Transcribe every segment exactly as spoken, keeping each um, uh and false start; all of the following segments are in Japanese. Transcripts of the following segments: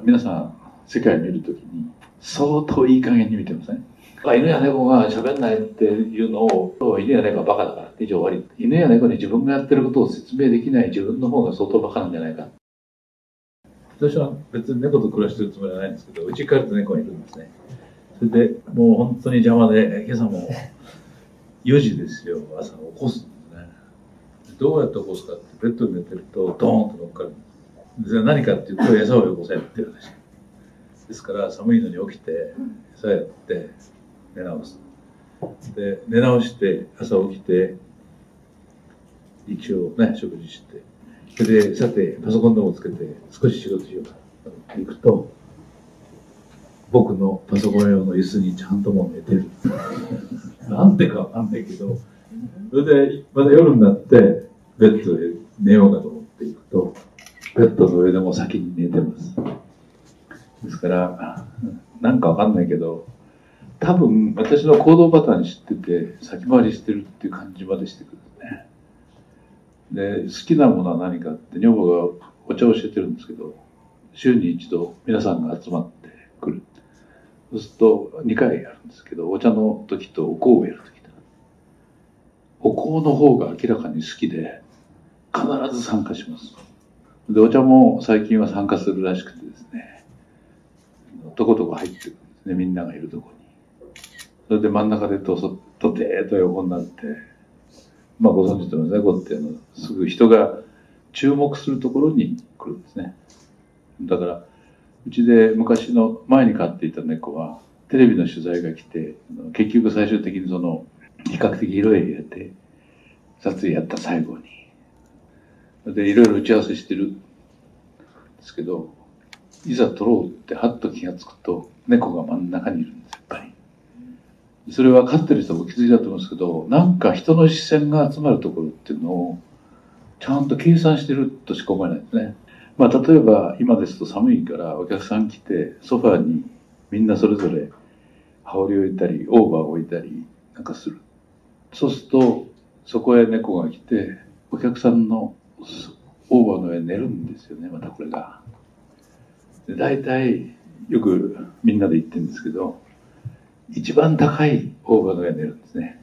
皆さん世界を見るときに相当いい加減に見てません？犬や猫が喋んないっていうのを、犬や猫はバカだからって以上終わり。犬や猫に自分がやってることを説明できない自分の方が相当バカなんじゃないか。私は別に猫と暮らしてるつもりはないんですけど、うち帰ると猫がいるんですね。それでもう本当に邪魔で、今朝もよじですよ、朝起こすんですね。どうやって起こすかって、ベッドで寝てるとドーンと乗っかるんです。何かっていうと、餌をよこせっていう話ですから、寒いのに起きて餌やって寝直す。で寝直して朝起きて一応ね食事して、それでさてパソコンでもつけて少し仕事しようかと行くと、僕のパソコン用の椅子にちゃんともう寝てるなんでかわかんないけど、それでまた夜になってベッドで寝ようかと思って行くと、ベッドの上でも先に寝てます。ですからなんかわかんないけど、多分私の行動パターン知ってて先回りしてるっていう感じまでしてくるんですね。で好きなものは何かって女房がお茶を教えてるんですけど、週に一度皆さんが集まってくる。そうするとにかいやるんですけど、お茶の時とお香をやる時と、お香の方が明らかに好きで必ず参加します。でお茶も最近は参加するらしくてですね、とことこ入ってくるんですね、みんながいるとこに。それで真ん中でとそとてーと横になって、まあご存知と思いますね、こうっていうのはすぐ人が注目するところに来るんですね。だからうちで昔の前に飼っていた猫はテレビの取材が来て、結局最終的にその比較的広い部屋で撮影やった最後にでいろいろ打ち合わせしてるんですけど、いざ撮ろうってはっと気がつくと猫が真ん中にいるんです、やっぱり。それは飼ってる人も気づいたと思うんですけど、なんか人の視線が集まるところっていうのをちゃんと計算してるとしか思えないですね。まあ例えば今ですと寒いからお客さん来てソファーにみんなそれぞれ羽織を置いたりオーバーを置いたりなんかする。そうするとそこへ猫が来てお客さんのオーバーの上に寝るんですよね、またこれが。で大体よくみんなで言ってるんですけど、一番高いオーバーの上に寝るんですね。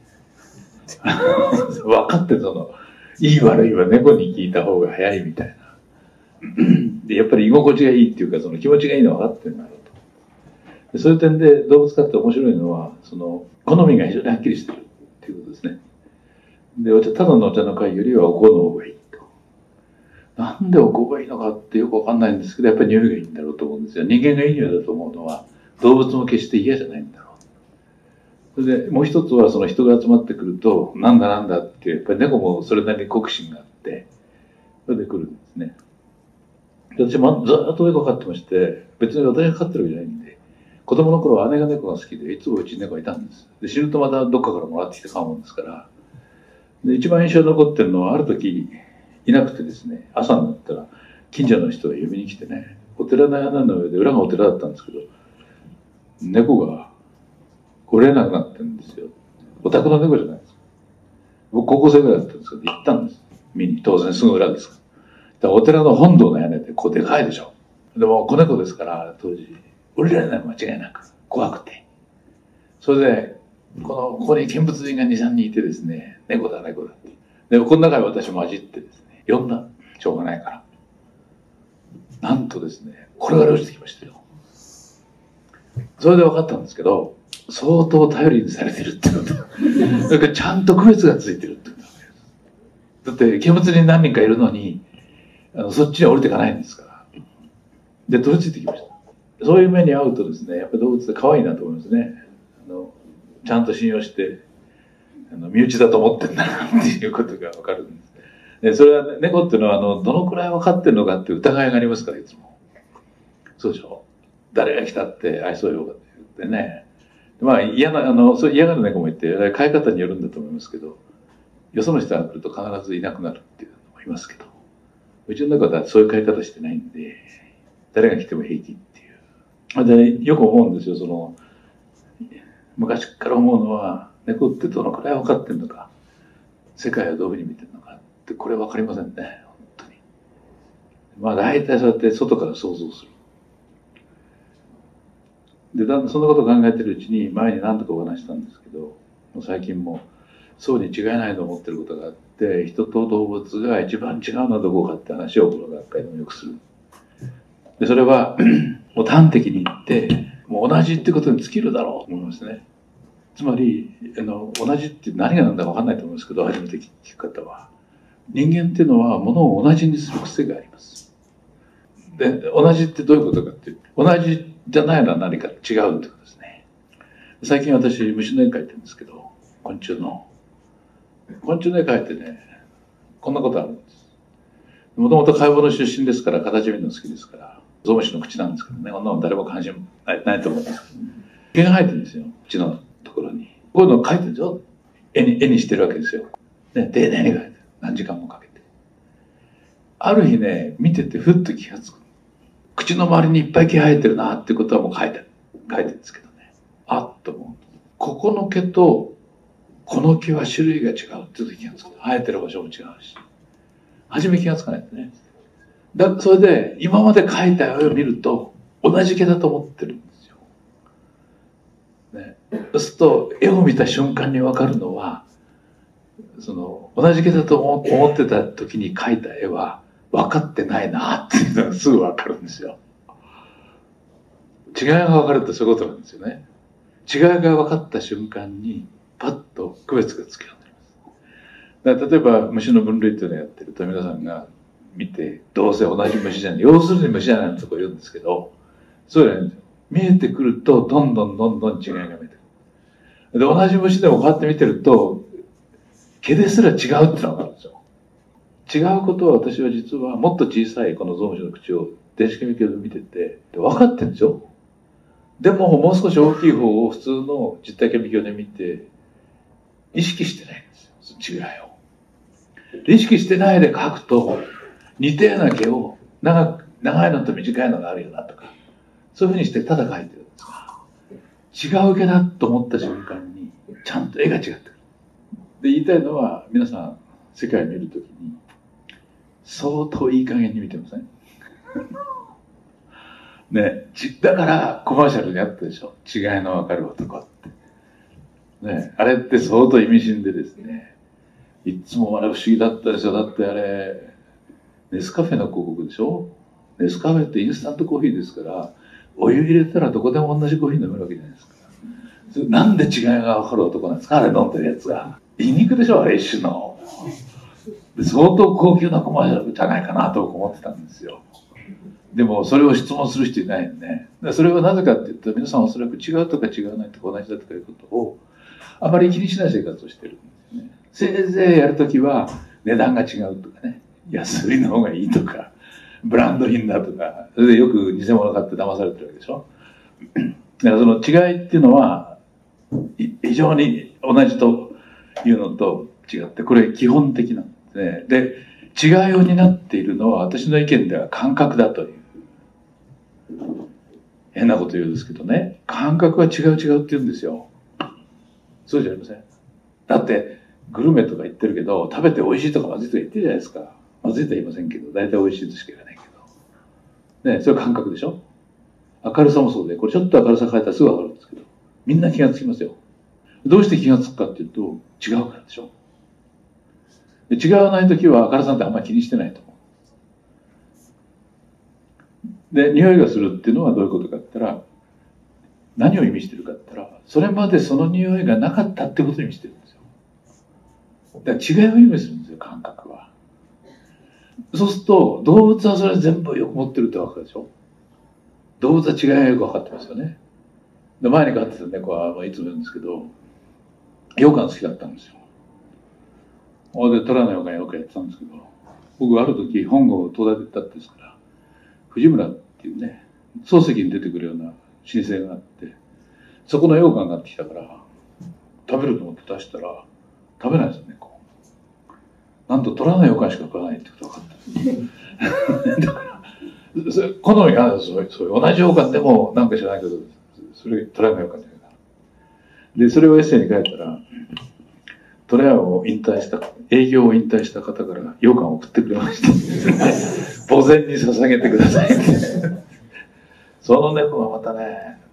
分かってる、そのいい悪いは猫に聞いた方が早いみたいな。でやっぱり居心地がいいっていうか、その気持ちがいいのは分かってるんだろうと。でそういう点で動物科って面白いのは、その好みが非常にはっきりしてるっていうことですね。でお茶、ただのお茶の会よりはお香の方がいいと。なんでお香がいいのかってよく分かんないんですけど、やっぱり匂いがいいんだろうと思うんですよ。人間がいい匂いだと思うのは動物も決して嫌じゃないんだろう。それでもう一つは、その人が集まってくるとなんだなんだって、やっぱり猫もそれなりに好奇心があってそれで来るんですね。私もずっと猫飼ってまして、別に私が飼ってるわけじゃないんで、子供の頃は姉が猫が好きでいつもうちに猫がいたんです。で死ぬとまたどっかからもらってきて飼うもんですから。で一番印象に残ってるのは、ある時いなくてですね、朝になったら近所の人が呼びに来てね、お寺の屋根の上で、裏がお寺だったんですけど、猫が来れなくなってるんですよ。お宅の猫じゃないですか。僕高校生ぐらいだったんですけど行ったんです、見に。当然すぐ裏ですから。お寺の本堂の屋根ってこうでかいでしょ。でも子猫ですから当時降りられない、間違いなく怖くて。それでこのここに見物人がにさんにんいてですね、猫だ猫だって。でこの中に私混じってですね呼んだ、しょうがないから。なんとですね、これが落ちてきましたよ。それで分かったんですけど、相当頼りにされてるってことだからちゃんと区別がついてるってことだって見物人何人かいるのにあのそっちに降りていかないんですから。で取り付いてきました。そういう目に遭うとですね、やっぱり動物って可愛いなと思いますね。あのちゃんと信用してあの身内だと思ってんだなっていうことが分かるんです。でそれは、ね、猫っていうのはあのどのくらい分かってるのかっていう疑いがありますから、いつも。そうでしょ。誰が来たって愛想よかって言ってね。まあ嫌なあのそう嫌がる猫もいて、飼い方によるんだと思いますけど、よその人が来ると必ずいなくなるっていうのもいますけど、うちの中ではそういう飼い方してないんで、誰が来ても平気っていう。でよく思うんですよ、その昔から思うのは、猫ってどのくらい分かってるのか、世界をどういうふうに見てるのかって、これ分かりませんね、本当に。まあ大体そうやって外から想像する。 で、だんだんそんなことを考えてるうちに、前に何度かお話したんですけど、もう最近もそうに違いないと思ってることがあって、人と動物が一番違うのはどこかって話をこの学会でもよくする。で、それは、もう端的に言って、もう同じってことに尽きるだろうと思いますね。つまり、あの、同じって何が何だか分かんないと思うんですけど、初めて聞く方は。人間っていうのは物を同じにする癖があります。で、同じってどういうことかっていうと、同じじゃないのは何か違うってことですね。最近私、虫の絵描いてるんですけど、昆虫の。昆虫の絵描いてね、こんなことあるんです。もともと解剖の出身ですから、形見るの好きですから、ゾウムシの口なんですけどね、こんなの誰も関心ないと思うんですけど、毛が生えてるんですよ、口のところに。こういうのを描いてるんですよ。絵に、絵にしてるわけですよ。ね、丁寧に描いてる。何時間もかけて。ある日ね、見ててふっと気がつく。口の周りにいっぱい毛生えてるなってことはもう書いてる。書いてるんですけどね。あっと思う。ここの毛と、この毛は種類が違うって時気がつく。生えてる場所も違うし。初め気がつかないですね。だ、それで、今まで描いた絵を見ると、同じ毛だと思ってるんですよ。ね。そうすると、絵を見た瞬間にわかるのは、その、同じ毛だと思ってた時に描いた絵は、分かってないなっていうのがすぐ分かるんですよ。違いが分かるってそういうことなんですよね。違いが分かった瞬間にパッと区別がつくようになります。だから例えば虫の分類っていうのをやってると皆さんが見て、どうせ同じ虫じゃない、要するに虫じゃないとこ言うんですけど、そうじゃないんですよ。見えてくるとどんどんどんどん違いが見えてくる。で、同じ虫でもこうやって見てると、毛ですら違うっていうのが分かるんですよ。違うことは私は実はもっと小さいこのゾウムシの口を電子顕微鏡で見てて分かってるんですよ。でももう少し大きい方を普通の実体顕微鏡で見て意識してないんですよ、違いを。意識してないで描くと似たような毛を長く長いのと短いのがあるよなとかそういうふうにしてただ描いてるんですが、違う毛だと思った瞬間にちゃんと絵が違ってくる。で言いたいのは皆さん世界を見るときに相当いい加減に見てませんね、だからコマーシャルにあったでしょ。違いのわかる男って。ね、あれって相当意味深でですね、いつもあれ不思議だったですよ。だってあれ、ネスカフェの広告でしょ。ネスカフェってインスタントコーヒーですから、お湯入れたらどこでも同じコーヒー飲めるわけじゃないですか。なんで違いがわかる男なんですか、あれ飲んでるやつが。言いにくでしょ、あれ一種の。相当高級なコマーシャルじゃないかなと思ってたんですよ。でもそれを質問する人いないよね。それはなぜかって言ったら皆さんおそらく違うとか違わないとか同じだとかいうことをあまり気にしない生活をしてるんですよね。せいぜいやるときは値段が違うとかね、安売りの方がいいとか、ブランド品だとか、それでよく偽物買って騙されてるわけでしょ。だからその違いっていうのは非常に同じというのと違って、これ基本的なんですね。で、違いを担っているのは私の意見では感覚だという。変なこと言うんですけどね、感覚は違う違うって言うんですよ。そうじゃありません。だってグルメとか言ってるけど、食べて美味しいとかまずいとか言ってるじゃないですか。まずいとは言いませんけど、大体美味しいとしか言わないけどね、それは感覚でしょ。明るさもそうで、これちょっと明るさ変えたらすぐ分かるんですけど、みんな気がつきますよ。どうして気がつくかっていうと、違うからでしょ。で違わないときは明るさってあんまり気にしてないと思う。で、匂いがするっていうのはどういうことかって言ったら、何を意味してるかって言ったら、それまでその匂いがなかったってことを意味してるんですよ。だから違いを意味するんですよ、感覚は。そうすると、動物はそれ全部よく持ってるってわかるでしょ。動物は違いがよく分かってますよね。で、前に飼ってた猫は、いつも言うんですけど、羊羹好きだったんですよ。で、虎の羊羹よくやってたんですけど、僕ある時本郷を東大で行ったってですから、藤村っていうね、漱石に出てくるような老舗があって、そこの羊羹があってきたから、食べると思って出したら、食べないですよね、こう。なんと虎の羊羹しか食わないってことが分かった。だから、それ好みがあるんですよ。そういう同じ羊羹でもなんか知らないけど、それ虎の羊羹じゃないかな。で、それをエッセイに書いたら、虎屋を引退した、営業を引退した方から羊羹を送ってくれました。墓前に捧げてくださいって。その猫はまたね、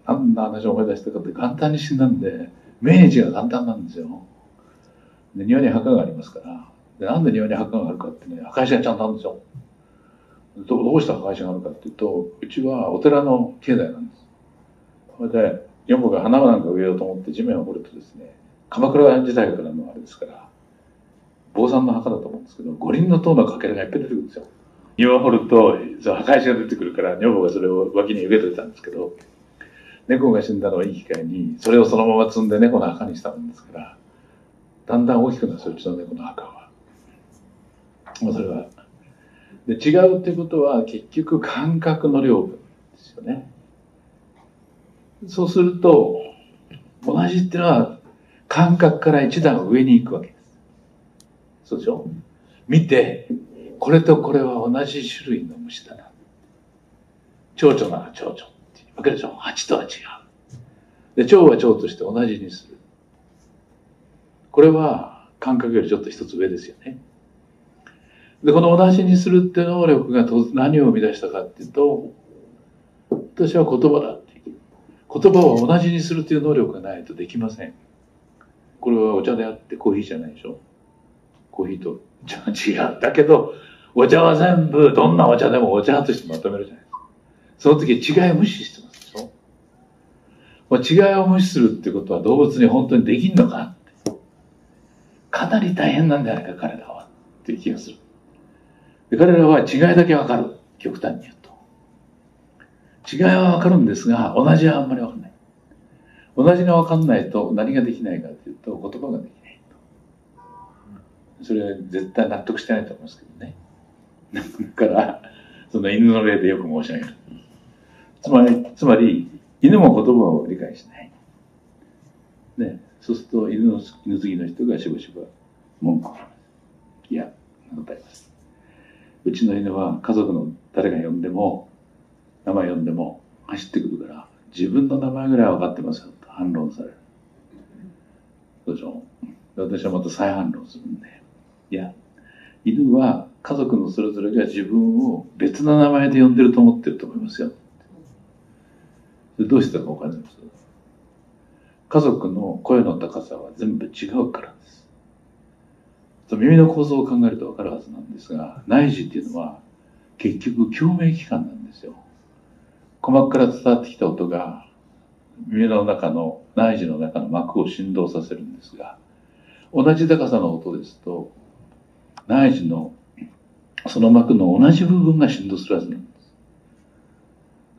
あんな話を思い出したかって簡単に死んだんで、命日が簡単なんですよ。で、庭に墓がありますから。で、なんで庭に墓があるかってね、墓石がちゃんとあるんですよ。どどうして墓石があるかっていうと、うちはお寺の境内なんです。それで、女房が花なんか植えようと思って地面を掘るとですね、鎌倉時代からのあれですから、坊さんの墓だと思うんですけど、五輪の塔のかけらがいっぱい出てくるんですよ。庭を掘ると、その墓石が出てくるから、女房がそれを脇に受けといたんですけど、猫が死んだのをいい機会に、それをそのまま積んで猫の墓にしたもんですから、だんだん大きくなるんですよ、うちの猫の墓は。もうそれは。で、違うっていうことは、結局感覚の量分ですよね。そうすると、同じっていうのは、感覚から一段上に行くわけです。そうでしょ？見て、これとこれは同じ種類の虫だな。蝶々なら蝶々っていうわけでしょ？蜂とは違う。で、蝶は蝶として同じにする。これは感覚よりちょっと一つ上ですよね。で、この同じにするっていう能力が何を生み出したかっていうと、私は言葉だっていう。言葉を同じにするっていう能力がないとできません。これはお茶であってコーヒーじゃないでしょ？コーヒーと茶は違う。だけど、お茶は全部、どんなお茶でもお茶としてまとめるじゃないですか。その時違いを無視してますでしょ？もう違いを無視するってことは動物に本当にできんのかって。かなり大変なんじゃないか、彼らは。っていう気がする。で、彼らは違いだけわかる。極端に言うと。違いはわかるんですが、同じはあんまりわかんない。同じがわかんないと何ができないかっていうと、言葉ができないと。それは絶対納得してないと思いますけどね。だから、その犬の例でよく申し上げる。つまり、つまり、犬も言葉を理解しない。ね、そうすると犬の、犬好きの人がしばしば文句を言います。いや、なんかあります。うちの犬は家族の誰が呼んでも、名前呼んでも走ってくるから、自分の名前ぐらいは分かってますよと反論される。そうでしょ？私はまた再反論するんで。いや、犬は家族のそれぞれが自分を別の名前で呼んでると思ってると思いますよ。それどうしてか分かります？家族の声の高さは全部違うからです。耳の構造を考えると分かるはずなんですが、内耳っていうのは結局共鳴器官なんですよ。鼓膜から伝わってきた音が耳の中の内耳の中の膜を振動させるんですが、同じ高さの音ですと内耳のその膜の同じ部分が振動するはずなんです。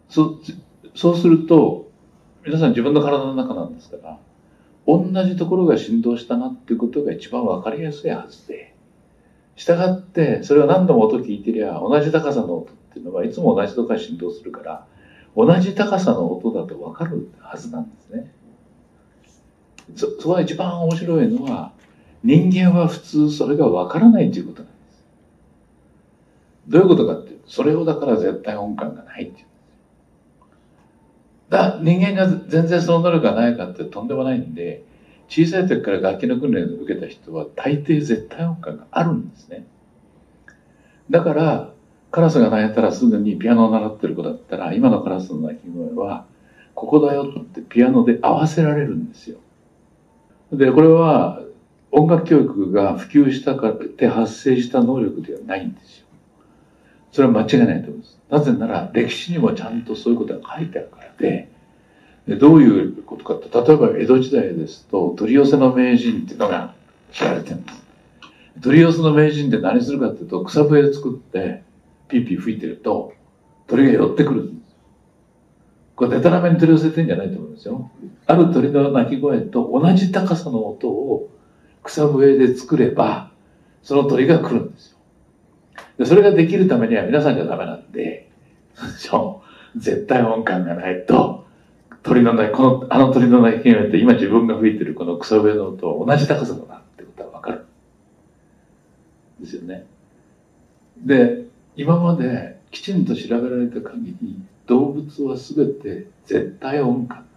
そそうすると皆さん自分の体の中なんですから、同じところが振動したなっていうことが一番わかりやすいはずで、したがってそれを何度も音聞いてりゃ同じ高さの音っていうのはいつも同じところが振動するから、同じ高さの音だとわかるはずなんですね。そそこが一番面白いのは、人間は普通それがわからないということなんです。どういうことかっていうと、それをだから絶対音感がないっていう。だ人間が全然その能力がないかってとんでもないんで、小さい時から楽器の訓練を受けた人は大抵絶対音感があるんですね。だからカラスが鳴いたらすぐにピアノを習ってる子だったら、今のカラスの鳴き声はここだよってピアノで合わせられるんですよ。でこれは音楽教育が普及したからって発生した能力ではないんですよ。それは間違いないと思います。なぜなら歴史にもちゃんとそういうことが書いてあるからで、どういうことかって、例えば江戸時代ですと取り寄せの名人っていうのが知られてるんです。取り寄せの名人って何するかっていうと、草笛を作ってピーピー吹いてると鳥が寄ってくるんです。これデタラメに取り寄せてんじゃないと思うんですよ。ある鳥の鳴き声と同じ高さの音を草笛で作ればその鳥が来るんですよ。でそれができるためには皆さんじゃダメなんで、絶対音感がないと鳥の鳴き、このあの鳥の鳴き声って今自分が吹いてるこの草笛の音と同じ高さだなってことは分かるんですよね。で今まできちんと調べられた限り、動物は全て絶対音感なん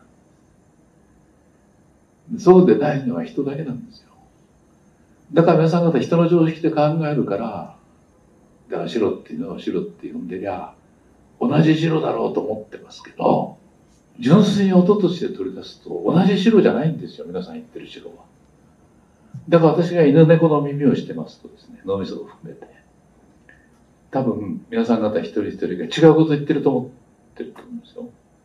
です。そうでないのは人だけなんですよ。だから皆さん方人の常識で考えるから、だから白っていうのを白って呼んでりゃ同じ白だろうと思ってますけど、 純粋に音として取り出すと同じ白じゃないんですよ、皆さん言ってる白は。だから私が犬猫の耳をしてますとですね、脳みそを含めて、多分皆さん方一人一人が違うこと言ってると思ってると思うんですよ。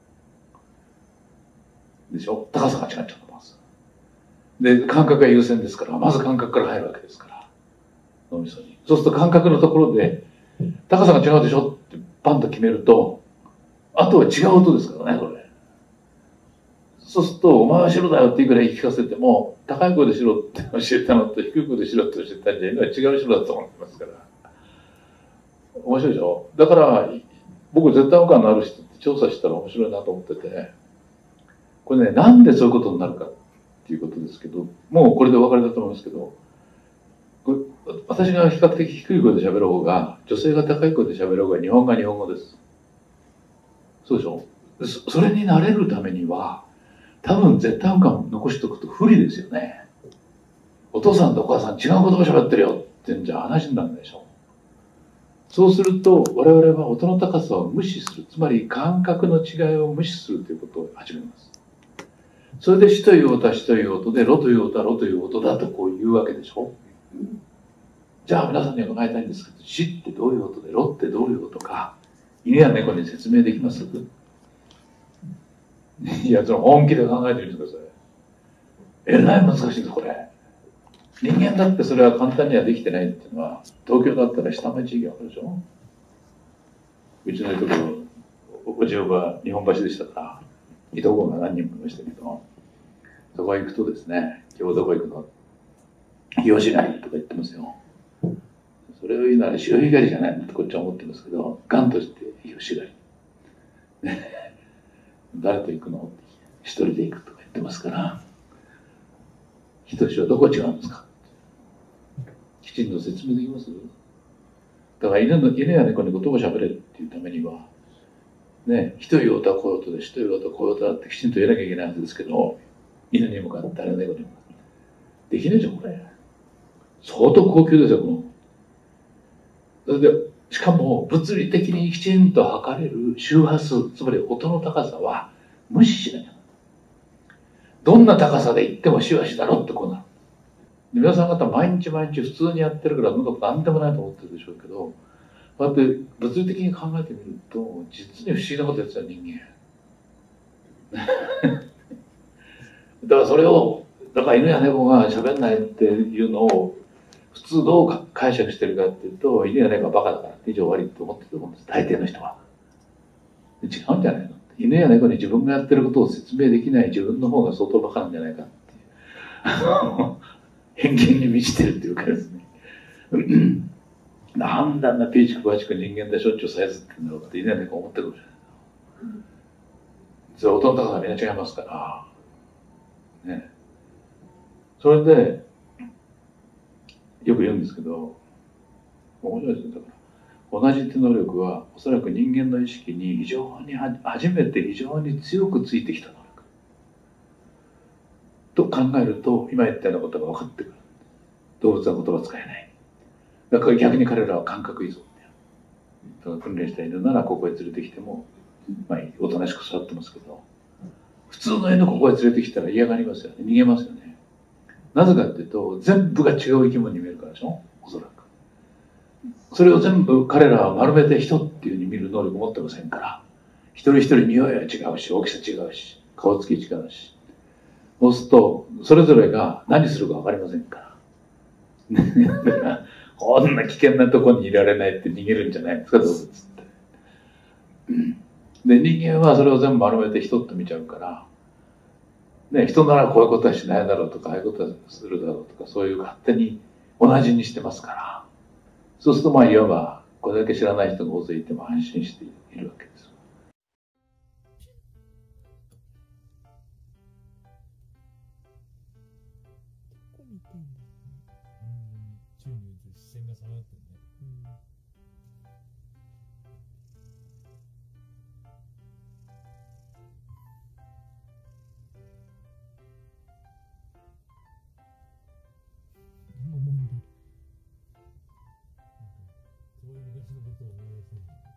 でしょ？高さが違っちゃってます。で、感覚が優先ですから、まず感覚から入るわけですから、脳みそに。そうすると感覚のところで、高さが違うでしょってパンと決めると、あとは違う音ですからね、これ。そうすると、お前は白だよっていくら言い聞かせても、高い声で白って教えたのと低い声で白って教えたんじゃ、今は違う白だと思ってますから。面白いでしょ？だから、僕絶対音感のある人って調査したら面白いなと思ってて、これね、なんでそういうことになるかっていうことですけど、もうこれでお別れだと思いますけど、これ私が比較的低い声で喋る方が、女性が高い声で喋る方が日本が日本語です。そうでしょ？そそれになれるためには、多分絶対音感を残しておくと不利ですよね。お父さんとお母さん違う言葉喋ってるよってんじゃ話になるんでしょ。そうすると我々は音の高さを無視する、つまり感覚の違いを無視するということを始めます。それで死という音は死という音で、ロという音はロという音だとこう言うわけでしょ。じゃあ皆さんには伺いたいんですけど、死ってどういう音でロってどういう音か、犬や猫に説明できます？いや、その本気で考えてみてください。えらい難しいです、これ。人間だってそれは簡単にはできてないっていうのは、東京だったら下町駅あるでしょ。うちのいところ、おじおば日本橋でしたから、いとこが何人もいましたけど、そこへ行くとですね、今日どこ行くの？日吉狩りとか言ってますよ。それを言うなら潮干狩りじゃないのってこっちは思ってますけど、ガンとして日吉狩り。誰と行くの？って一人で行くとか言ってますから、日吉はどこ違うんですか？きちんと説明できます？だから犬の犬や猫に言葉を喋れっていうためには、ね、人いう音はこういう音で、人いう音はこういう音だってきちんと言わなきゃいけないはずですけど、犬に向かってあれ猫に向かって。できないでしょ、これ。相当高級ですよ、この。それで、しかも物理的にきちんと測れる周波数、つまり音の高さは無視しなきゃ。どんな高さで言ってもしわしだろってこうなる。皆さん方毎日毎日普通にやってるから何でもないと思ってるでしょうけど、こうやって物理的に考えてみると実に不思議なことやってた人間。だからそれを、だから犬や猫が喋んないっていうのを普通どう解釈してるかっていうと、犬や猫はバカだからって以上終わりと思ってると思うんです、大抵の人は。違うんじゃないの？犬や猫に自分がやってることを説明できない自分の方が相当バカなんじゃないかっていう偏見に満ちてるっていうかですね。なんであんなピーチクパーチク人間でしょっちゅうさえずってんだろうかって犬や猫思ってるかもしれない。それ音の高さがみんな違いますからね。それでよく言うんですけど、面白いですね。だから同じ手能力はおそらく人間の意識に非常に初めて非常に強くついてきた能力と考えると、今言ったようなことが分かってくる。動物は言葉使えない。だから逆に彼らは感覚依存だよ。訓練した犬ならここへ連れてきても、まあ、おとなしく座ってますけど、普通の犬ここへ連れてきたら嫌がりますよね。逃げますよね。なぜかっていうと、全部が違う生き物に見えるからでしょ、おそらく。それを全部彼らは丸めて人っていうふうに見る能力を持ってませんから、一人一人匂いは違うし、大きさ違うし、顔つき違うし。そうすると、それぞれが何するか分かりませんから。だから、こんな危険なところにいられないって逃げるんじゃないですか、動物って。で、人間はそれを全部丸めて人って見ちゃうから、ね、人ならこういうことはしないだろうとか、ああいうことはするだろうとか、そういう勝手に同じにしてますから、そうするとまあいわば、これだけ知らない人が大勢いても安心しているわけです。 どこ見てんだろうね。 宙に浮いて視線が下がってるね。 うん。もんでる。 そういう昔のことを思い出すんだ。